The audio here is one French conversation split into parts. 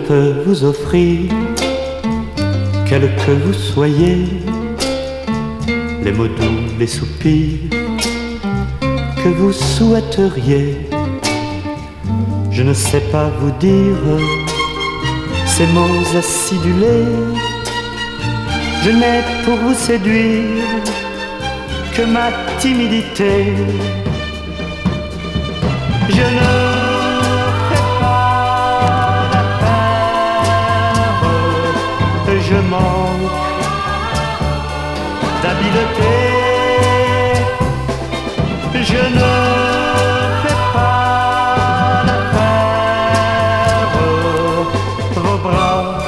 peux vous offrir, quel que vous soyez, les mots doux, les soupirs que vous souhaiteriez. Je ne sais pas vous dire ces mots acidulés. Je n'ai pour vous séduire que ma timidité. Je ne fais pas d'affaires, je manque d'habileté. Je ne fais pas d'affaires, vos bras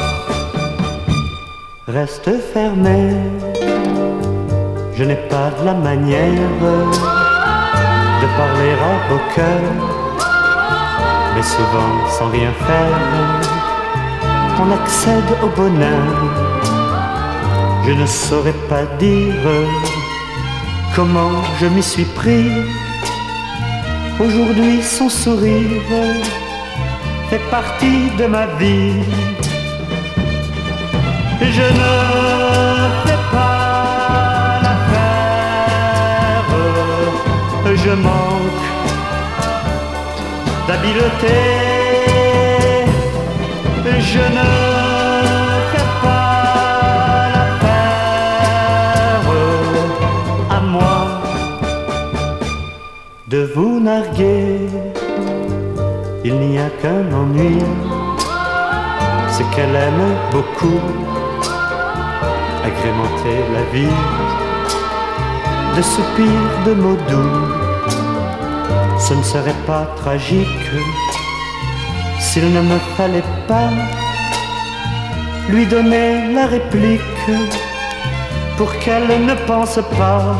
restent fermés. Je n'ai pas de la manière de parler à vos cœurs, mais souvent sans rien faire, on accède au bonheur. Je ne saurais pas dire comment je m'y suis pris. Aujourd'hui son sourire fait partie de ma vie. Je ne fais pas l'affaire, je manque d'habileté. Je ne fais pas l'affaire, à moi de vous narguer. Il n'y a qu'un ennui, c'est qu'elle aime beaucoup agrémenter la vie de soupirs, de mots doux. Ce ne serait pas tragique s'il ne me fallait pas lui donner la réplique pour qu'elle ne pense pas.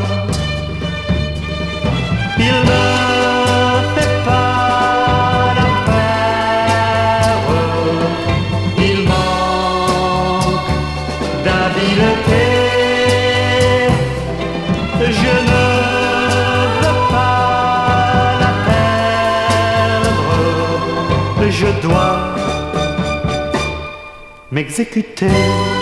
Il ne fait pas l'affaire, il manque d'habileté. Je ne veux pas la perdre, je dois m'exécuter.